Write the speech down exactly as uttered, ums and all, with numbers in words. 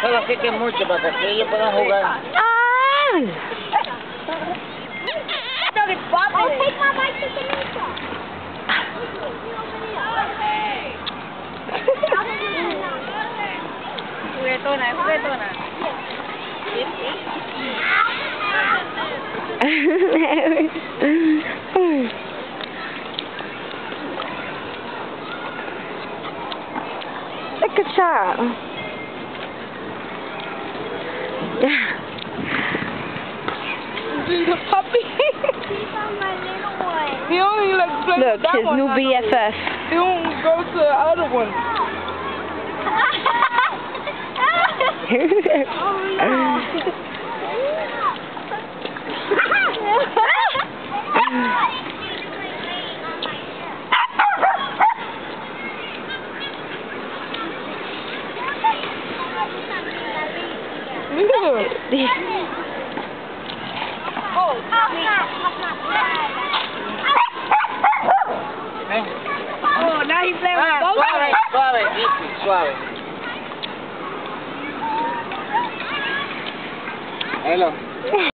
se lo acerquen mucho para que ellos puedan jugar. ¡Ah! I'll take my bike to Tanisha. Juguetona, juguetona. Look at that. He's a puppy. He's on my little one. He only like plays Look, with that his one. new B F F. He don't go to the other one. Yeah. Oh, Oh, now he's playing with Ah, both of suave, them. suave, easy, suave. Hello.